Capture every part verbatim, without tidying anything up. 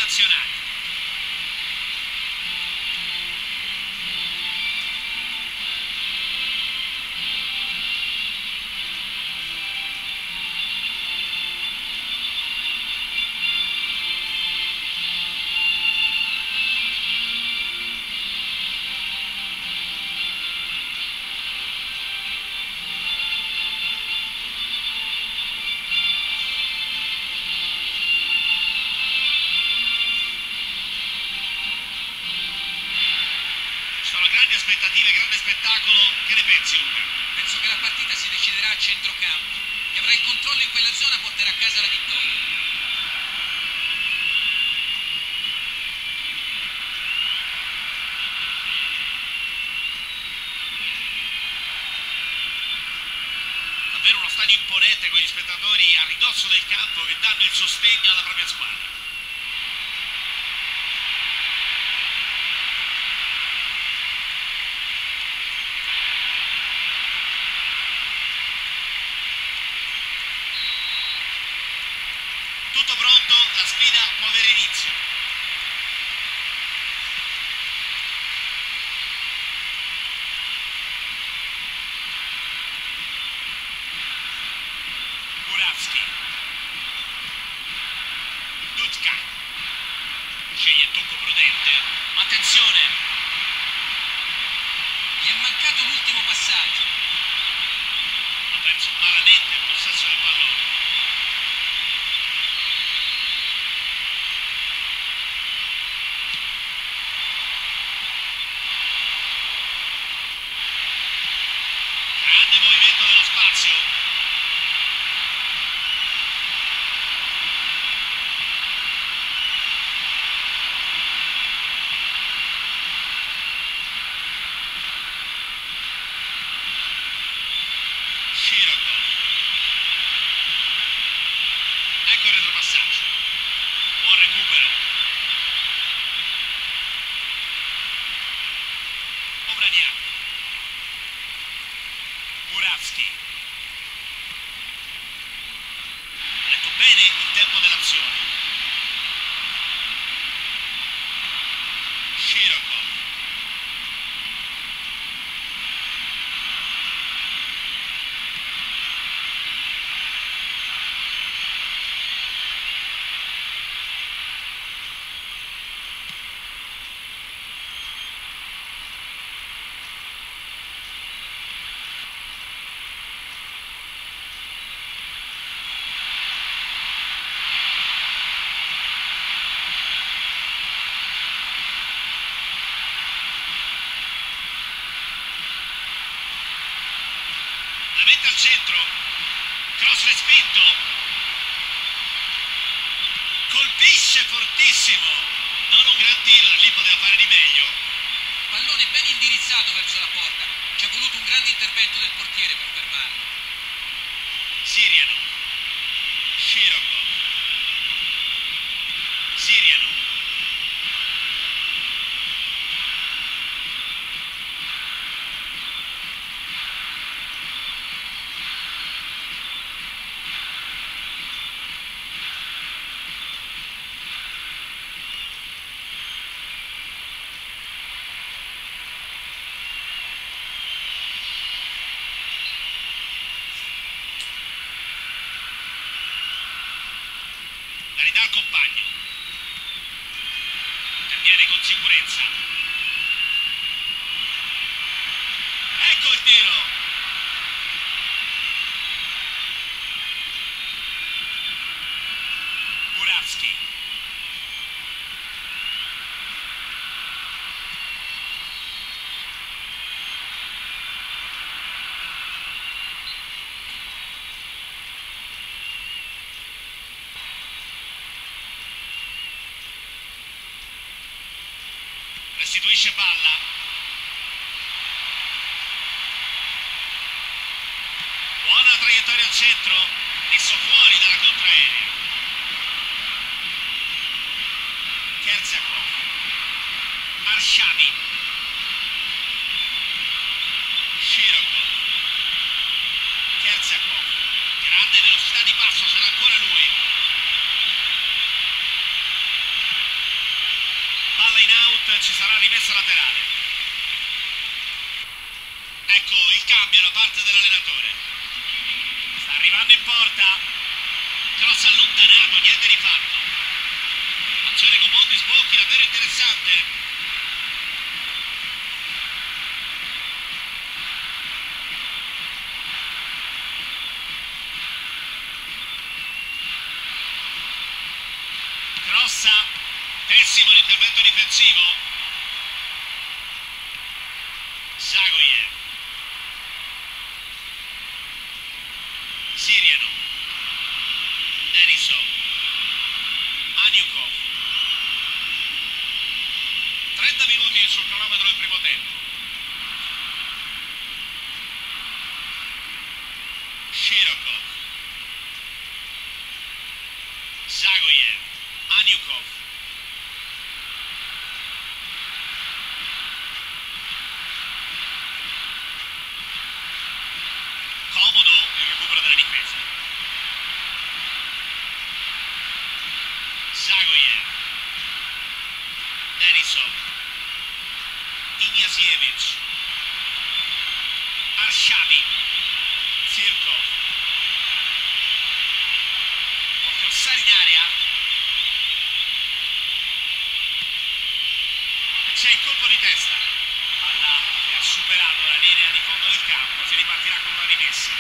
nazionali. Grandi aspettative, grande spettacolo. Che ne pensi, Luca? Penso che la partita si deciderà a centrocampo. Chi avrà il controllo in quella zona porterà a casa la vittoria. Davvero uno stadio imponente con gli spettatori a ridosso del campo che danno il sostegno alla propria squadra. Tutto pronto, la sfida può avere inizio. Murawski. Dudka. Sceglie il tocco prudente. Attenzione. Gli è mancato l'ultimo passaggio. Ha perso malamente il possesso del pallone. Grande movimento dello spazio. Shirokov. Ecco il retropassaggio. Buon recupero. Obraniak. Murawski. Ha letto bene il tempo dell'azione. Shirokov. La mette al centro. Cross respinto. Colpisce fortissimo. Non un gran tir, lì poteva fare di meglio. Pallone ben indirizzato verso la porta. Ci è voluto un grande intervento del portiere per fermarlo. Siriano. Shirokov. Siriano. La ridà al compagno. Interviene con sicurezza. Ecco il tiro. Murawski. Restituisce palla. Buona traiettoria al centro. Messo fuori dalla contraerea. Kerzakov. Arshavin. Shirokov. Kerzakov. Grande velocità di passo, sarà ancora lui. ci sarà rimessa laterale. Ecco il cambio da parte dell'allenatore. Sta arrivando in porta. Cross allontanato, niente di fatto. Azione con molti sbocchi, davvero interessante. Crossa, pessimo l'intervento difensivo. Zagoyev. Siriano. Denisov. Aniukov. trenta minuti sul cronometro del primo tempo. Shirokov. Zagoyev. Aniukov. Comodo il recupero della difesa. Zagoyev. Denisov. Ignasievich. Arshabi. Zirkov. Può crossare in area. C'è il colpo di testa. Palla che ha superato la linea di fondo del campo. Si ripartirà con una rimessa.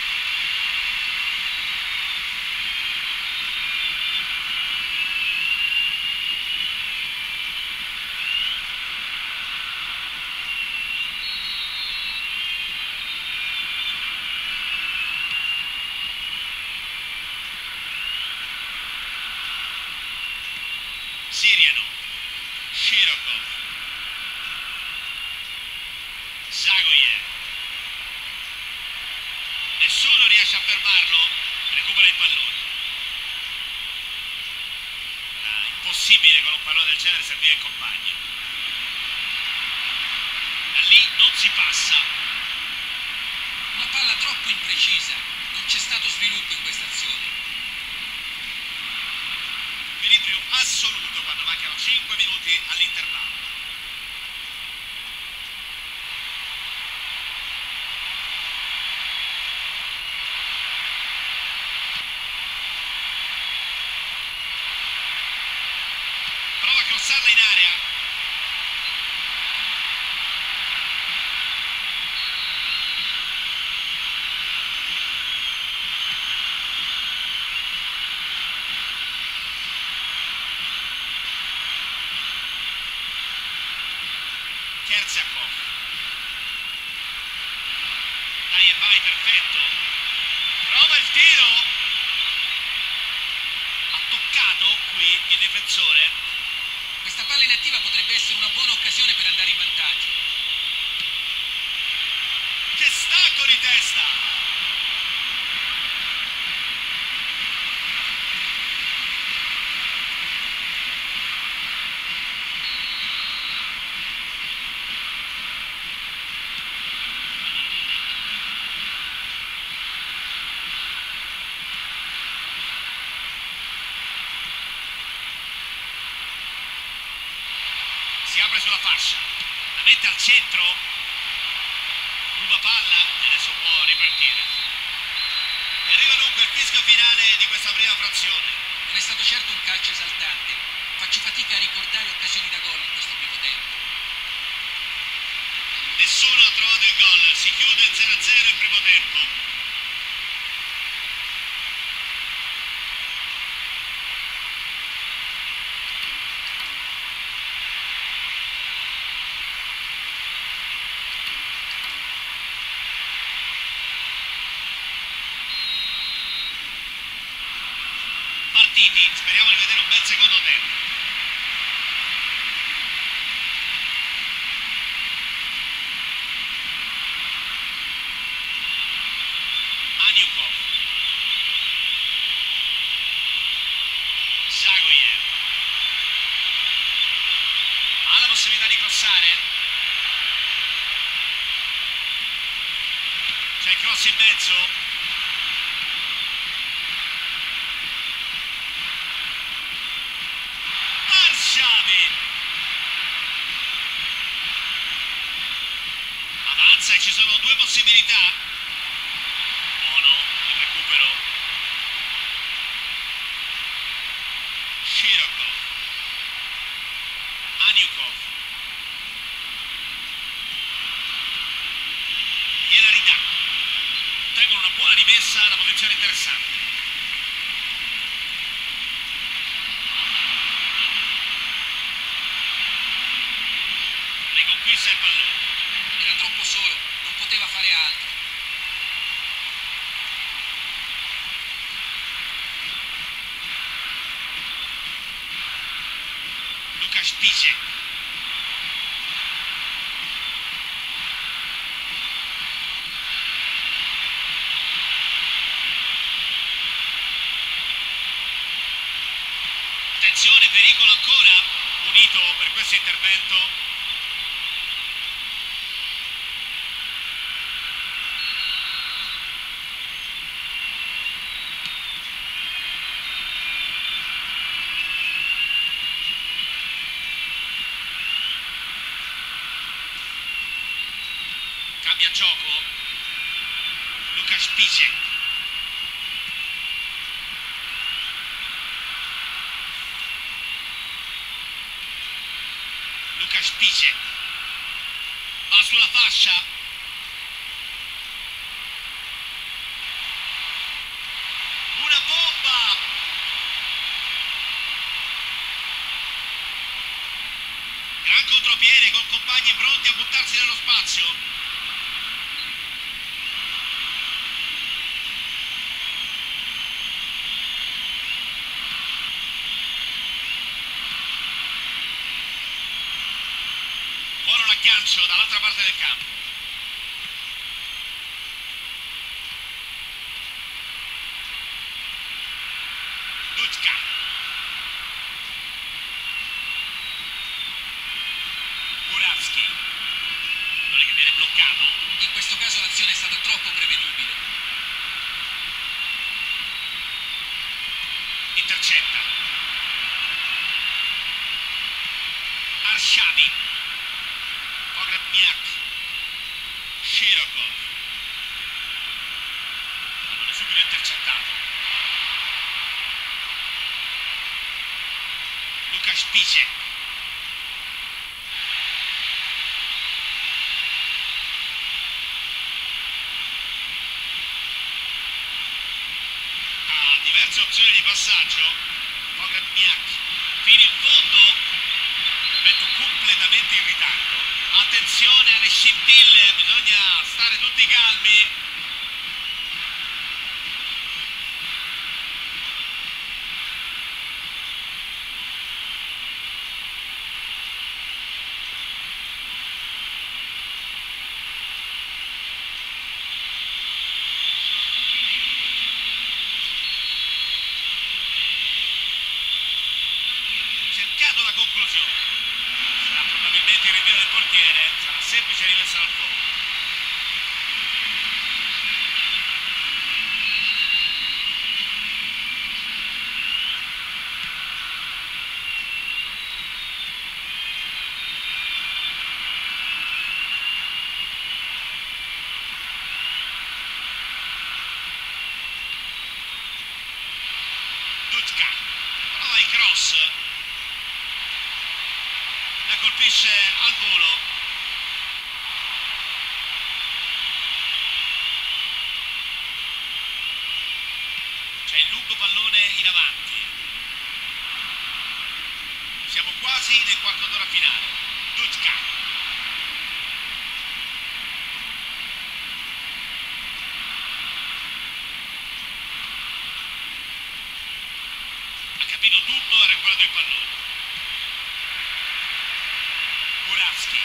Siriano. Shirokov. Zagoyev. Nessuno riesce a fermarlo. Recupera il pallone. Era impossibile con un pallone del genere servire il compagno. Da lì non si passa. Una palla troppo imprecisa. Non c'è stato sviluppo in questa azione. Equilibrio assoluto quando mancano cinque minuti all'intervallo. Prova a crossarla in area. Kerziakov. Dai e vai, perfetto. Prova il tiro. Ha toccato qui il difensore. Questa palla inattiva potrebbe essere una buona occasione per andare in vantaggio. Che stacco di testa. Si apre sulla fascia, la mette al centro, ruba palla e adesso può ripartire. E arriva dunque il fischio finale di questa prima frazione. Non è stato certo un calcio esaltante. Faccio fatica a ricordare occasioni da gol in questo primo tempo. Nessuno ha trovato il gol, si chiude il zero a zero il primo tempo. Partiti, speriamo di vedere un bel secondo tempo. Aniukov. Zagoyev. Ha la possibilità di crossare. C'è il cross in mezzo. Arshabi. possibilità. Buono il recupero. Shirokov. Aniukov. Gliela ridà. Ottengono una buona rimessa, una posizione interessante. Riconquista il pallone. Era troppo solo, non poteva fare altro. Lukasz Piszczek. Attenzione, pericolo ancora. Unito per questo intervento. Cambia gioco. Lukasz Piszczek. Lukasz Piszczek. Va sulla fascia. Una bomba. Gran contropiede con compagni pronti a buttarsi nello spazio. Buono l'aggancio dall'altra parte del campo. Dutka. Murawski. Non è che viene bloccato. In questo caso l'azione è stata troppo prevedibile. Intercetta. Arshavi. Pogrebniak. Shirokov. Pallone subito intercettato. Lukasz Piszczek. Ha diverse opzioni di passaggio. Pogrebniak. Fino in fondo. Intervento completamente in ritardo. Attenzione alle scintille, bisogna stare tutti calmi. Cercato la conclusione. Sarà probabilmente il rinvio del portiere, sarà semplice rimessa al fondo. Dutka. Prova il cross. La colpisce al volo. C'è il lungo pallone in avanti. Siamo quasi nel quarto d'ora finale. Dutka. Ha capito tutto, ha recuperato il pallone. Murawski.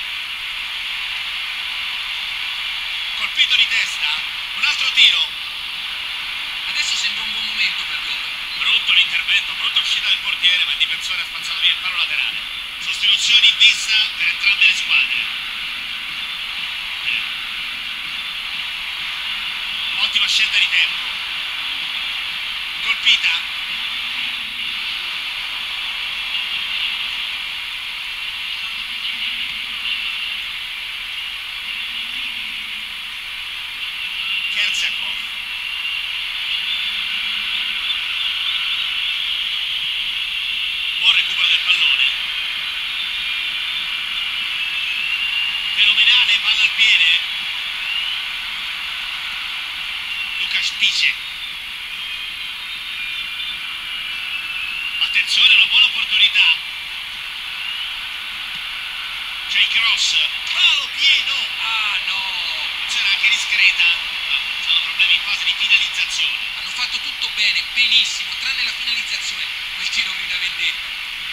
Colpito di testa. Un altro tiro. Adesso sembra un buon momento per loro. Brutto l'intervento, brutta uscita del portiere, ma il difensore ha spazzato via il palo laterale. Sostituzioni in vista per entrambe le squadre. Ottima scelta di tempo. Colpita. profondità. C'è il cross, palo pieno. Ah no! C'era anche discreta, ma sono problemi in fase di finalizzazione. Hanno fatto tutto bene, benissimo, tranne la finalizzazione. Quel tiro grida vendetta.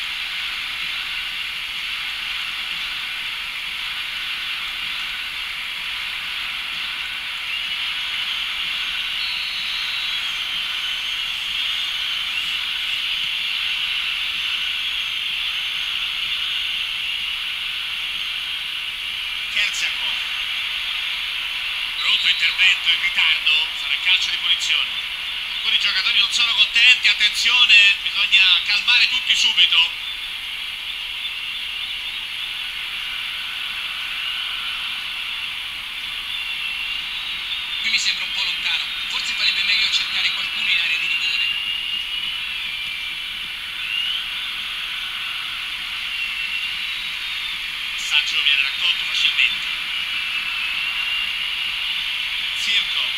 Kerzakov, brutto intervento in ritardo, sarà calcio di punizione. Alcuni giocatori non sono contenti, attenzione, bisogna calmare tutti subito. Qui mi sembra un po' lontano, forse farebbe meglio cercare qualcuno in area di rigore. Il passaggio viene raccolto facilmente. Zirkov,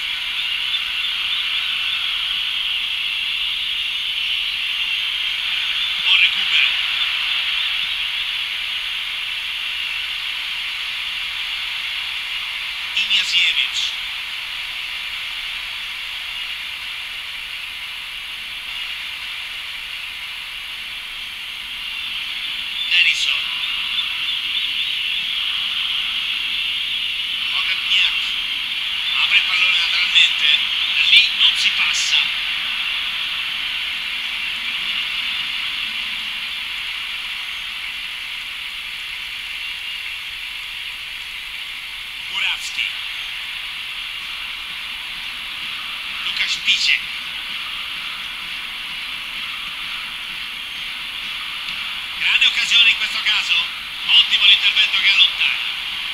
buon recupero. Ignasiewicz, Denison, Pogrebniak, apre il pallone lateralmente, da lì non si passa. Murawski, Luka Spicek, grande occasione in questo caso, ottimo l'intervento che allontana.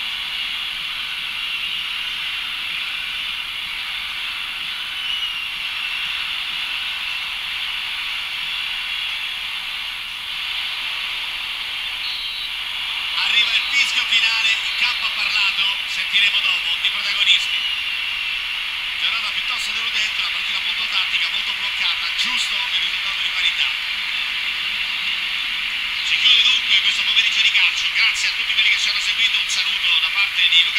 Arriva il fischio finale, il campo ha parlato, sentiremo dopo i protagonisti. Giornata piuttosto deludente, una partita molto tattica, molto bloccata, giusto il risultato di parità. Si chiude dunque questo pomeriggio di calcio, grazie a tutti quelli che ci hanno seguito, un saluto da parte di Luca